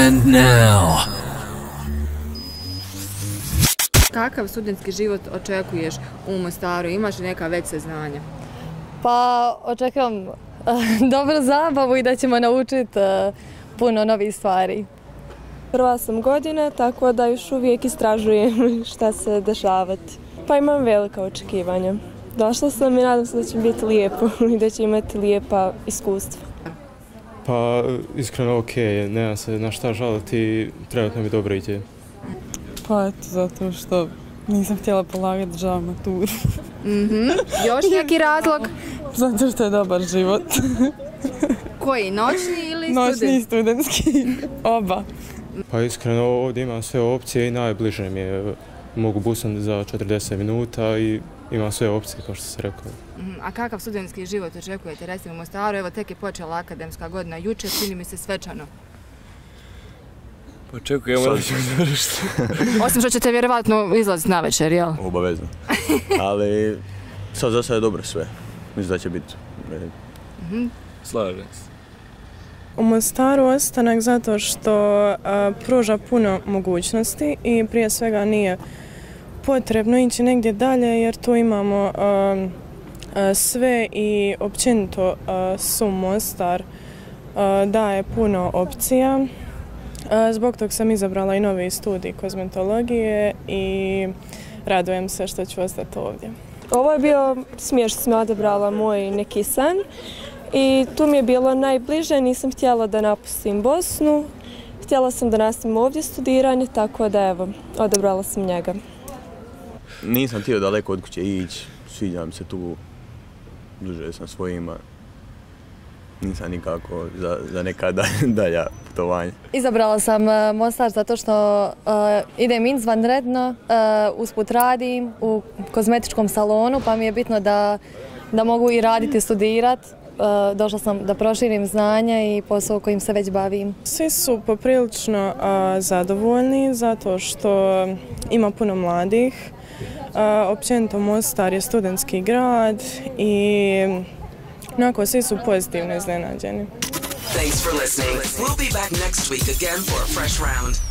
And now. Kakav studentski život očekuješ u Mostaru? Imaš li neka već saznanja? Pa očekujem dobru zabavu i da ćemo naučiti puno novih stvari. Prva sam godina, tako da još uvijek istražujem šta se dešavati. Pa imam velika očekivanja. Došla sam i nadam se da će biti lijepo i da će imati lijepa iskustva. Pa iskreno ok, nemam se na šta žaliti i trenutno mi dobro ide. Pa eto, zato što nisam htjela polagati državnu maturu. Još neki razlog? Zato što je dobar život. Koji, noćni ili student? Noćni i studentski, oba. Pa iskreno ovdje imam sve opcije i najbliže mi je. Mogu busom za 40 minuta i imam sve opcije, kao što se rekao. A kakav studentski život očekujete, recimo u Mostaru? Evo, tek je počela akademska godina jučer, čini mi se svečano. Očekujemo da ćemo završiti. Osim što ćete vjerovatno izlaziti na večer, jel? Obavezno. Ali sad za sada je dobro sve. Mislim da će biti. Slažem se. U Mostaru ostanak zato što pruža puno mogućnosti i prije svega nije potrebno ići negdje dalje jer tu imamo sve i općenito SUM Mostar daje puno opcija. Zbog tog sam izabrala i novi studij kozmetologije i radujem se što ću ostati ovdje. Ovo je bio smjer što sam odabrala moj neki san i tu mi je bilo najbliže, nisam htjela da napustim Bosnu, htjela sam da nastavim ovdje studiranje, tako da evo, odabrala sam njega. Nisam htio daleko od kuće ići, sviđam se tu, duže sam svojima. Nisam nikako za neka dalja putovanja. Izabrala sam Mostar zato što idem izvanredno, usput radim u kozmetičkom salonu, pa mi je bitno da mogu i raditi i studirati. Došla sam da proširim znanja i posao kojim se već bavim. Svi su poprilično zadovoljni zato što ima puno mladih. Općenito Mostar je studentski grad i onako svi su pozitivno iznenađeni. Thanks for listening. We'll be back next week again for a fresh round.